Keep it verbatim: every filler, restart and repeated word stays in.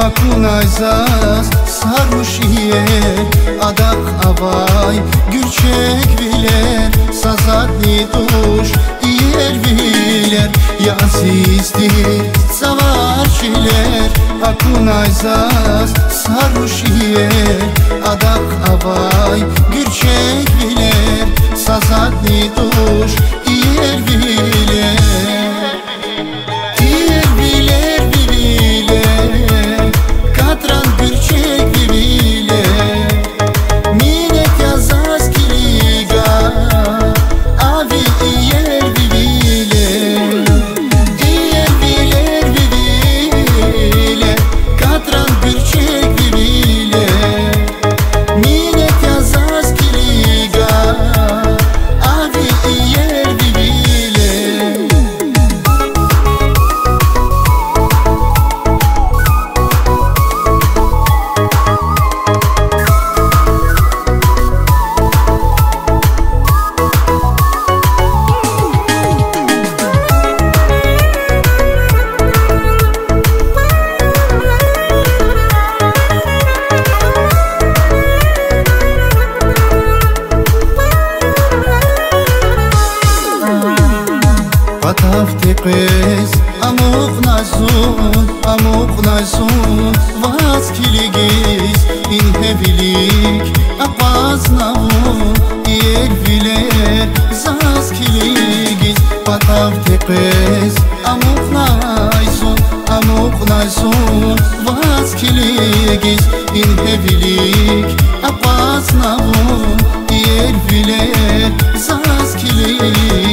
Akunayzaz sarhoşiye adak avay gülçek biler sazadni duş yer biler yazizdir savarşiler Akunayzaz sarhoşiye adak avay gülçek biler sazadni duş yer biler Patafteqes amok nazun amok nazun vas kiligis in hevilik apaz navun yer viler zas kiligis Patafteqes amok nazun amok nazun vas kiligis in hevilik apaz navun yer viler zas kiligis